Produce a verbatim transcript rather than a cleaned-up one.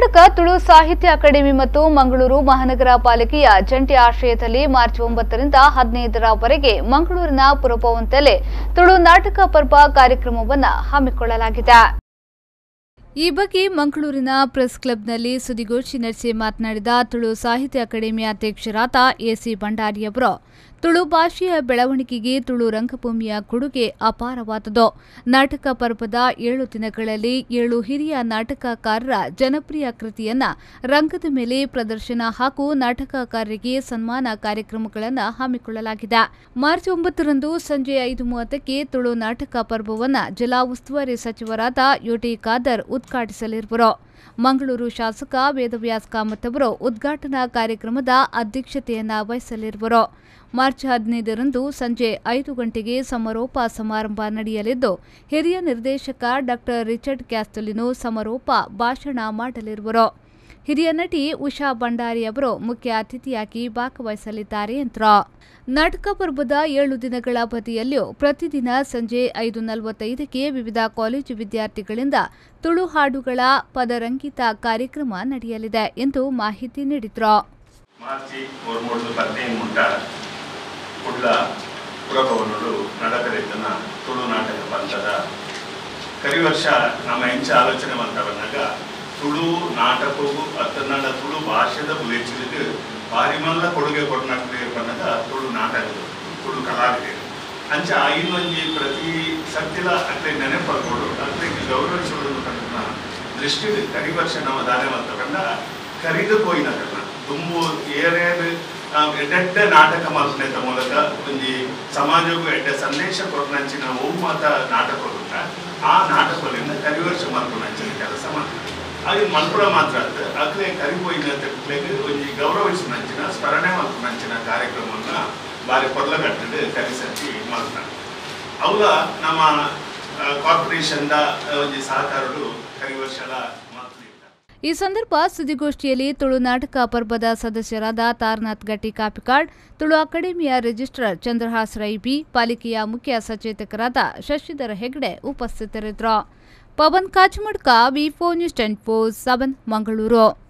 ಕರ್ನಾಟಕ ತುಳು ಸಾಹಿತ್ಯ ಅಕಾಡೆಮಿ ಮತ್ತು ಮಂಗಳೂರು ಮಹಾನಗರ ಪಾಲಿಕೆಯ ಜಂಟಿ ಆಶ್ರಯದಲ್ಲಿ ಮಾರ್ಚ್ ಒಂಬತ್ತರಿಂದ ಹದಿನೈದರವರೆಗೆ ಮಂಗಳೂರಿನ ಪುರಭವನದಲ್ಲಿ ತುಳು ನಾಟಕ ಪರ್ವ ಕಾರ್ಯಕ್ರಮವನ್ನು ಹಮ್ಮಿಕೊಳ್ಳಲಾಗಿದೆ. ಈ ಬಗ್ಗೆ ಮಂಗಳೂರಿನ ಪ್ರೆಸ್ ಕ್ಲಬ್ನಲ್ಲಿ ಸುದ್ದಿಗೋಷ್ಠಿ ನಡೆಸಿ ಮಾತನಾಡಿದ ತುಳು ಸಾಹಿತ್ಯ ಅಕಾಡೆಮಿ ಅಧ್ಯಕ್ಷರಾದ ಎಸಿ ಭಂಡಾರಿಯವರು, ತುಳು ಭಾಷೆಯ ಬೆಳವಣಿಗೆಗೆ ತುಳು ರಂಗಭೂಮಿಯ ಕೊಡುಗೆ ಅಪಾರವಾದುದು. ನಾಟಕ ಪರ್ವದ ಏಳು ದಿನಗಳಲ್ಲಿ ಏಳು ಹಿರಿಯ ನಾಟಕಕಾರರ ಜನಪ್ರಿಯ ಕೃತಿಯನ್ನ ರಂಗದ ಮೇಲೆ ಪ್ರದರ್ಶನ ಹಾಗೂ ನಾಟಕಕಾರರಿಗೆ ಸನ್ಮಾನ ಕಾರ್ಯಕ್ರಮಗಳನ್ನು ಹಮ್ಮಿಕೊಳ್ಳಲಾಗಿದೆ. ಮಾರ್ಚ್ ಒಂಬತ್ತರಂದು ಸಂಜೆ ಐದು ಮೂವತ್ತಕ್ಕೆ ತುಳು ನಾಟಕ ಪರ್ವವನ್ನು ಜಿಲ್ಲಾ ಉಸ್ತುವಾರಿ ಸಚಿವರಾದ ಯುಟಿ ಖಾದರ್ ಉದ್ಘಾಟಿಸಲಿರುವರು. ಮಂಗಳೂರು ಶಾಸಕ ವೇದವ್ಯಾಸ್ ಕಾಮತ್ ಅವರು ಉದ್ಘಾಟನಾ ಕಾರ್ಯಕ್ರಮದ ಅಧ್ಯಕ್ಷತೆಯನ್ನ ವಹಿಸಲಿರುವರು. ಮಾರ್ಚ್ ಹದಿನೈದರಂದು ಸಂಜೆ ಐದು ಗಂಟೆಗೆ ಸಮಾರೋಪ ಸಮಾರಂಭ ನಡೆಯಲಿದ್ದು, ಹಿರಿಯ ನಿರ್ದೇಶಕ ಡಾಕ್ಟರ್ ರಿಚರ್ಡ್ ಕ್ಯಾಸ್ಟಲಿನೋ ಸಮಾರೋಪ ಭಾಷಣ ಮಾಡಲಿರುವರು. ಹಿರಿಯ ನಟಿ ಉಷಾ ಭಂಡಾರಿ ಅವರು ಮುಖ್ಯ ಅತಿಥಿಯಾಗಿ ಭಾಗವಹಿಸಲಿದ್ದಾರೆ ಎಂದರು. ನಾಟಕ ಪರ್ವದ ಏಳು ದಿನಗಳ ಅವಧಿಯಲ್ಲೂ ಪ್ರತಿದಿನ ಸಂಜೆ ಐದು ನಲವತ್ತೈದಕ್ಕೆ ವಿವಿಧ ಕಾಲೇಜು ವಿದ್ಯಾರ್ಥಿಗಳಿಂದ ತುಳು ಹಾಡುಗಳ ಪದರಂಗಿತ ಕಾರ್ಯಕ್ರಮ ನಡೆಯಲಿದೆ ಎಂದು ಮಾಹಿತಿ ನೀಡಿದರು. ಪುರಭವನಗಳು ನಡಕರಿದ್ದನ ತುಳು ನಾಟಕ ಪಂಥದ ಕರಿ ವರ್ಷ ನಮ್ಮ ಹೆಂಚ ಆಲೋಚನೆ ಬಂದಾಗ ತುಳು ನಾಟಕವು ಅತ್ತನ್ನಡ ತುಳು ಭಾಷೆದ ಹೆಚ್ಚಿಗೆ ಭಾರಿ ಮಲ್ಲ ಕೊಡುಗೆ ಕೊಟ್ಟನಾಗ್ತದೆ ಪನ್ನದ ತುಳು ನಾಟಕಗಳು ತುಳು ಕಲಾವಿದರು ಅಂಚ ಐನೊಂಜಿ ಪ್ರತಿ ಸತ್ತಿಲ ಅತ್ತೆ ನೆನಪಲ್ಕೊಡು ಅತ್ತೆ ಗೌರವಿಸುವುದು ಕನ್ನ ದೃಷ್ಟಿ ಕರಿ ವರ್ಷ ನಮ್ಮ ದಾನೆ ಬಂತಕಂಡ ಕರಿದು ಪೋಯಿನ ಕನ್ನ ತುಂಬು ಏರೇದು ಎಡ್ಡೆ ನಾಟಕ ಮಲ್ಪನೆತ ಮೂಲಕ ಒಂದು ಸಮಾಜಕ್ಕೂ ಎಡ್ಡೆ ಸಂದೇಶ ಕೊಟ್ಟನಂಚಿನ ಒಮ್ಮತ ನಾಟಕವುಂಟ ಆ ನಾಟಕದಿಂದ ಕರಿ ವರ್ಷ ಮಲ್ಪನಂಚಿನ ಕೆಲಸ ಮಾಡ್ತಾರೆ. ಅದು ಮಲ್ಪುರ ಮಾತ್ರ ಅದ ಅಕ್ಲೆ ಕರಿಪೋಯಿನ ತೆಕ್ಲೆಗೆ ಒಂದು ಗೌರವಿಸಿನಂಚಿನ ಸ್ಮರಣೆ ಮಲ್ಪನಂಚಿನ ಕಾರ್ಯಕ್ರಮವನ್ನು ಬಾರಿ ಕೊರ್ಲಗಟ್ಟದೆ ಕರಿಸಂಚಿ ಮಾಡ್ತಾರೆ. ಅವಲ ನಮ್ಮ ಕಾರ್ಪೊರೇಷನ್ದ ಒಂದು ಸಹಕಾರಗಳು ಕರಿ ವರ್ಷದ ಈ ಸಂದರ್ಭ ಸುದ್ದಿಗೋಷ್ಠಿಯಲ್ಲಿ ತುಳು ನಾಟಕ ಪರ್ವದ ಸದಸ್ಯರಾದ ತಾರನಾಥ್ ಗಟ್ಟಿ ಕಾಪಿಕಾಡ್, ತುಳು ಅಕಾಡೆಮಿಯ ರಿಜಿಸ್ಟ್ರಾರ್ ಚಂದ್ರಹಾಸ್ ರೈಬಿ, ಪಾಲಿಕೆಯ ಮುಖ್ಯ ಸಚೇತಕರಾದ ಶಶಿಧರ ಹೆಗ್ಡೆ ಉಪಸ್ಥಿತರಿದ್ದರು. Pavan Kachamadka, V four news twenty four seven Mangaluru.